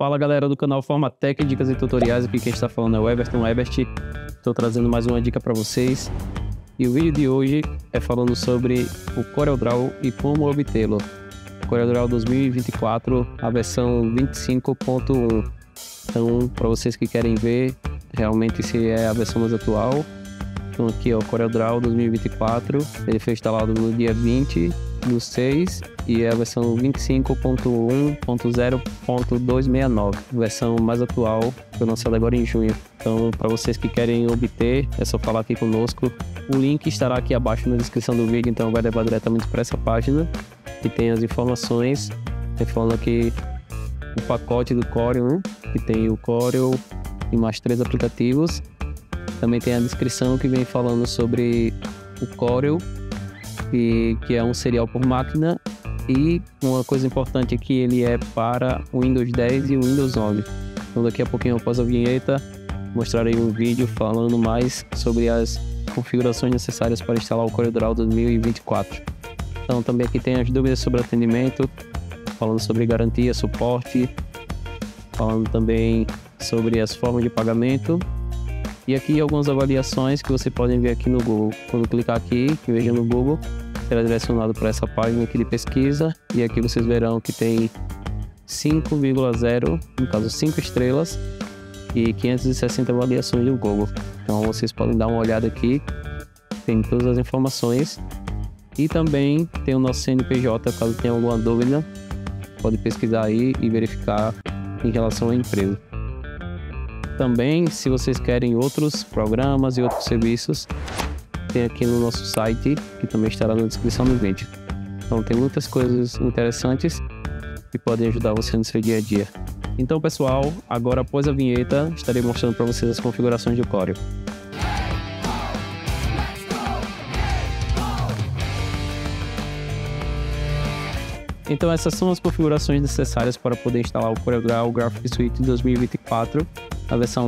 Fala galera do canal Formatec, dicas e tutoriais. Aqui quem está falando é o Everton Ebert. Estou trazendo mais uma dica para vocês. E o vídeo de hoje é falando sobre o CorelDRAW e como obtê-lo. CorelDRAW 2024, a versão 25.1. Então, para vocês que querem ver realmente se é a versão mais atual, então aqui ó, CorelDRAW 2024, ele foi instalado no dia 20/6 e é a versão 25.1.0.269, versão mais atual, foi lançada agora em junho. Então, para vocês que querem obter, é só falar aqui conosco. O link estará aqui abaixo na descrição do vídeo, então vai levar diretamente para essa página que tem as informações. Tem falando aqui o pacote do Corel, que tem o Corel e mais 3 aplicativos. Também tem a descrição que vem falando sobre o Corel, que é um serial por máquina, e uma coisa importante é que ele é para o Windows 10 e o Windows 11. Então daqui a pouquinho, após a vinheta, mostrarei um vídeo falando mais sobre as configurações necessárias para instalar o CorelDRAW 2024. Então também aqui tem as dúvidas sobre atendimento, falando sobre garantia, suporte, falando também sobre as formas de pagamento. E aqui algumas avaliações que você pode ver aqui no Google. Quando clicar aqui, veja no Google, será direcionado para essa página aqui de pesquisa. E aqui vocês verão que tem 5,0, no caso 5 estrelas, e 560 avaliações do Google. Então vocês podem dar uma olhada aqui, tem todas as informações. E também tem o nosso CNPJ, caso tenha alguma dúvida, pode pesquisar aí e verificar em relação à empresa. Também, se vocês querem outros programas e outros serviços, tem aqui no nosso site, que também estará na descrição do vídeo. Então tem muitas coisas interessantes que podem ajudar você no seu dia a dia. Então pessoal, agora após a vinheta, estarei mostrando para vocês as configurações do Corel. Então essas são as configurações necessárias para poder instalar o CorelDRAW Graphics Suite 2024, a versão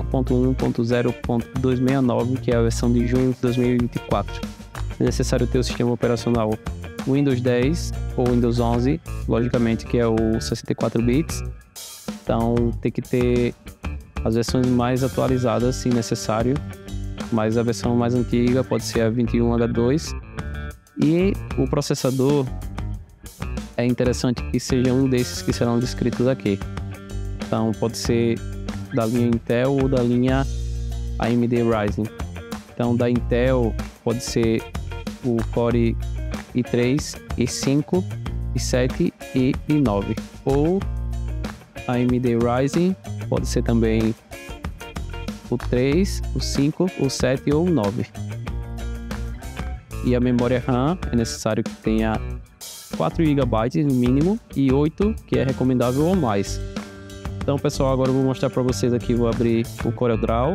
25.1.0.269, que é a versão de junho de 2024. É necessário ter o sistema operacional Windows 10 ou Windows 11, logicamente que é o 64 bits. Então tem que ter as versões mais atualizadas se necessário, mas a versão mais antiga pode ser a 21H2. E o processador é interessante que seja um desses que serão descritos aqui. Então pode ser da linha Intel ou da linha AMD Ryzen. Então da Intel pode ser o Core i3, i5, i7 e i9. Ou AMD Ryzen pode ser também o 3, o 5, o 7 ou o 9. E a memória RAM é necessário que tenha 4 GB no mínimo e 8 que é recomendável ou mais. Então pessoal, agora eu vou mostrar para vocês aqui, vou abrir o CorelDRAW.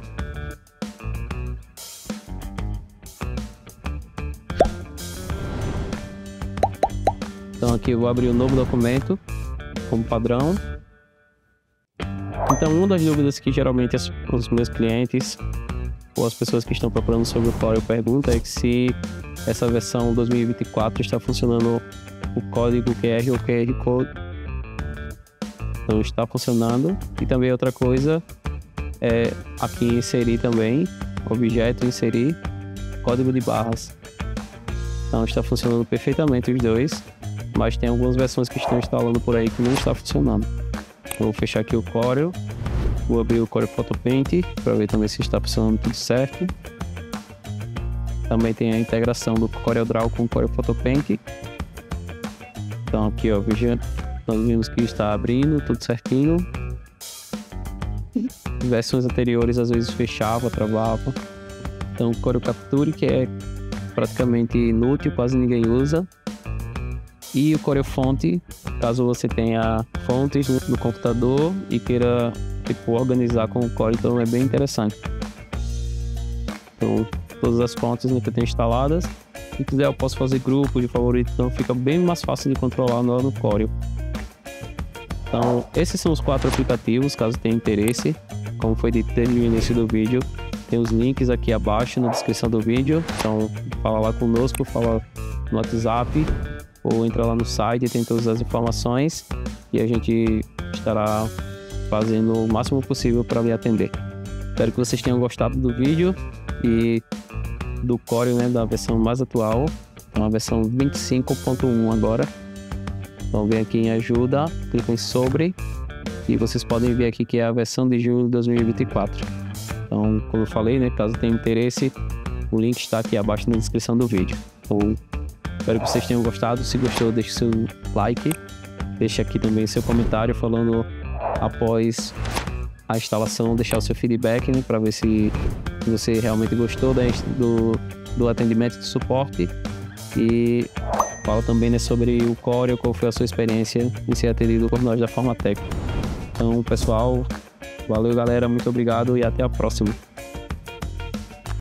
Então aqui eu vou abrir um novo documento como padrão. Então uma das dúvidas que geralmente os meus clientes ou as pessoas que estão procurando sobre o Corel perguntam é que se essa versão 2024 está funcionando o código QR ou QR Code. Então está funcionando. E também outra coisa é aqui inserir também, objeto, inserir, código de barras. Então está funcionando perfeitamente os dois, mas tem algumas versões que estão instalando por aí que não está funcionando. Vou fechar aqui o Corel, vou abrir o Corel Photopaint para ver também se está funcionando tudo certo. Também tem a integração do CorelDRAW com o Corel Photopaint. Então aqui ó, veja, nós vimos que está abrindo tudo certinho. Versões anteriores às vezes fechava, travava. Então o Corel Capture, que é praticamente inútil, quase ninguém usa. E o Corel Font, caso você tenha fontes no computador e queira organizar com o Corel, então é bem interessante. Então todas as fontes que eu tenho instaladas. Se quiser eu posso fazer grupo de favorito, então fica bem mais fácil de controlar no Corel. Então esses são os 4 aplicativos, caso tenha interesse. Como foi dito desde o início do vídeo, tem os links aqui abaixo na descrição do vídeo. Então fala lá conosco, fala no WhatsApp ou entra lá no site, tem todas as informações e a gente estará fazendo o máximo possível para lhe atender. Espero que vocês tenham gostado do vídeo e do Corel, né, da versão mais atual, uma versão 25.1 agora. Então vem aqui em ajuda, clica em sobre e vocês podem ver aqui que é a versão de junho de 2024. Então, como eu falei, né, caso tenha interesse, o link está aqui abaixo na descrição do vídeo. Então, espero que vocês tenham gostado. Se gostou, deixe seu like, deixe aqui também seu comentário falando após a instalação, deixar o seu feedback, né, para ver se você realmente gostou do atendimento e do suporte. E fala também, né, sobre o Corel, qual foi a sua experiência em ser atendido por nós da Formatec. Então, pessoal, valeu galera, muito obrigado e até a próxima.